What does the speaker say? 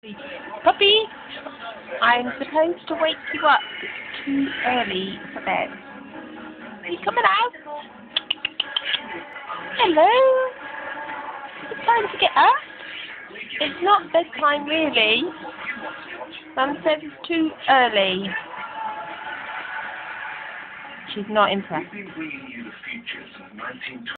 Puppy, I'm supposed to wake you up. It's too early for bed. Are you coming out? Hello? It's time to get up. It's not bedtime really. Mum said it's too early. She's not impressed.